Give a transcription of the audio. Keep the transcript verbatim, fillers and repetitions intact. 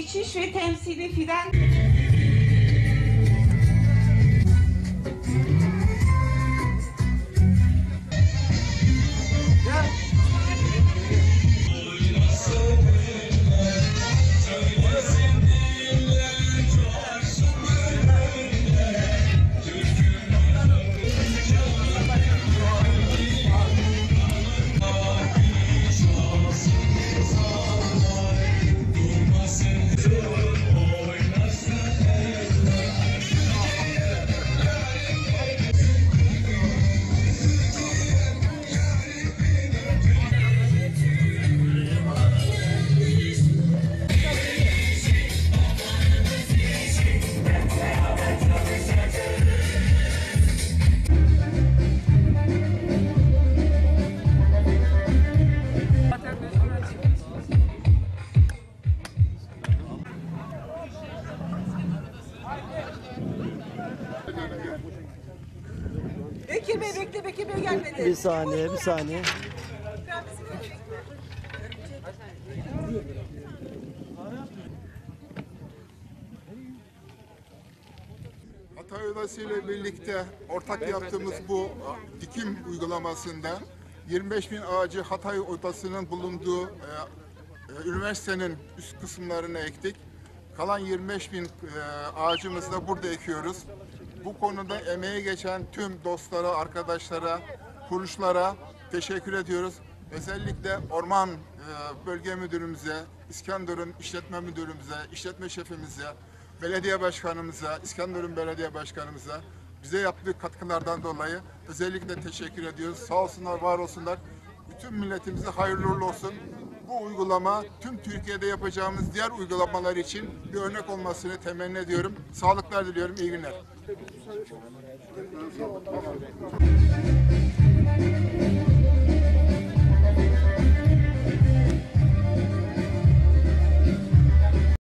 geçiş ve temsili fidan... Bekir Bey bekle, Bekir Bey gelmedi. Bir saniye, bir saniye. Hatay Odası ile birlikte ortak yaptığımız bu dikim uygulamasında yirmi beş bin ağacı Hatay Odası'nın bulunduğu e, e, üniversitenin üst kısımlarına ektik. Kalan yirmi beş bin e, ağacımızı da burada ekiyoruz. Bu konuda emeği geçen tüm dostlara, arkadaşlara, kuruluşlara teşekkür ediyoruz. Özellikle Orman e, Bölge Müdürümüze, İskenderun İşletme Müdürümüze, işletme şefimize, belediye başkanımıza, İskenderun Belediye Başkanımıza bize yaptığı katkılardan dolayı özellikle teşekkür ediyoruz. Sağ olsunlar, var olsunlar. Bütün milletimize hayırlı uğurlu olsun. Bu uygulama tüm Türkiye'de yapacağımız diğer uygulamalar için bir örnek olmasını temenni ediyorum. Sağlıklar diliyorum. İyi günler.